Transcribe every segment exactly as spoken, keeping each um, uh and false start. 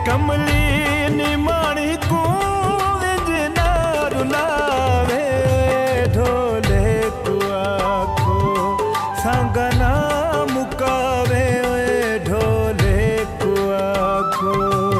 कमली निमाणी को विजना रुलावे ढोले को आखो संगना मुकावे ढोले को आखो।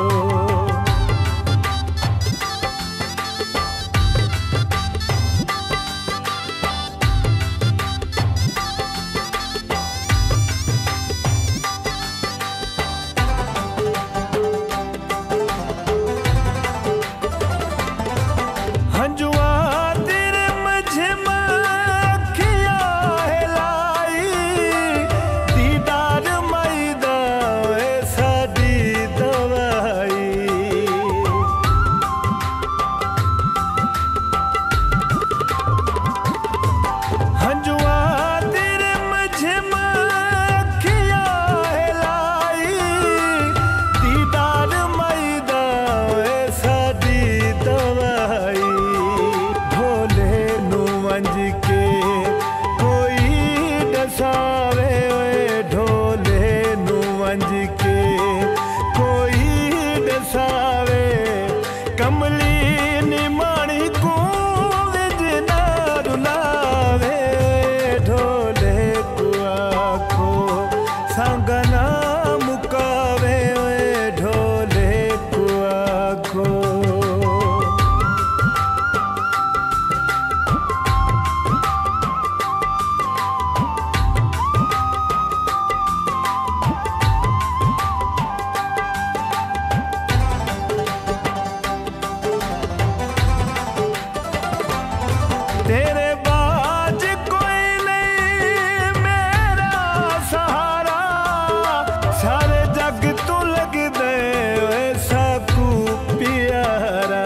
तेरे बाज कोई नहीं मेरा सहारा, सारे जग तू लग दे वैसा कू प्यारा।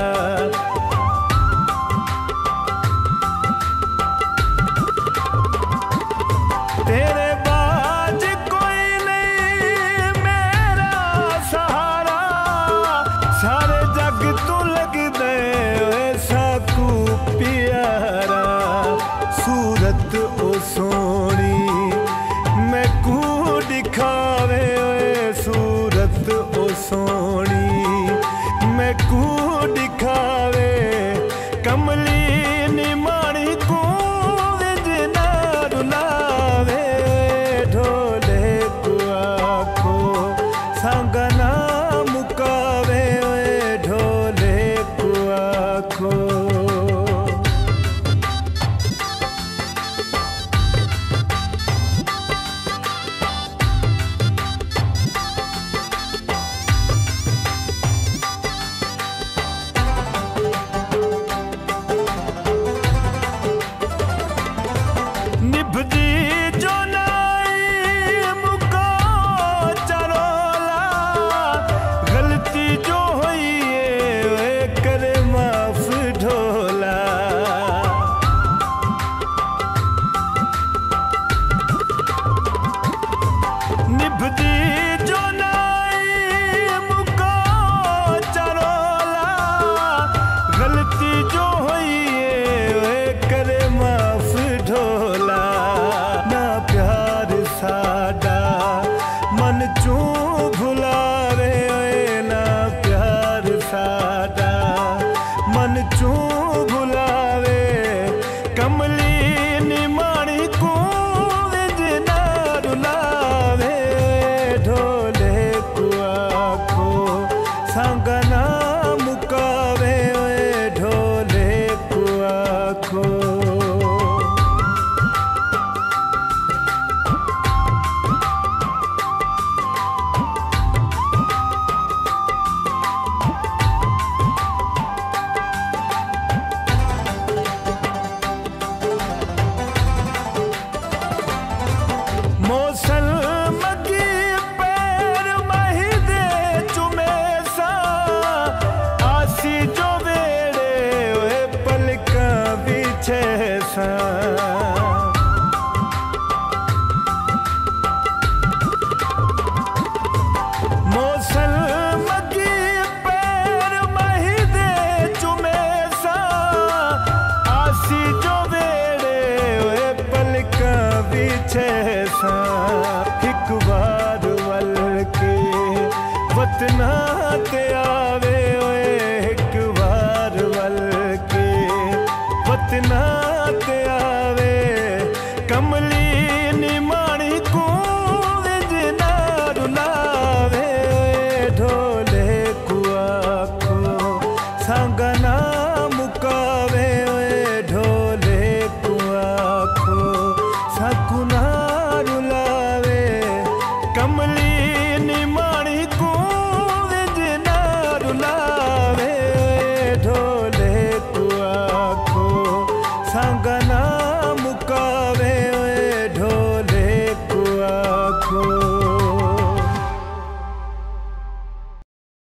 तेरे बाज कोई नहीं मेरा सहारा, सारे जग तू लग दे वैसा कू प्यारा। सूरत ओ सोनी मैं कू दिखावे, सूरत ओ सोनी मैं कू दिखावे। कमली निमाणी को विजना रुलावे ढोले को आखो संगना मुकावे ढोले को आखो। फतना ते आवे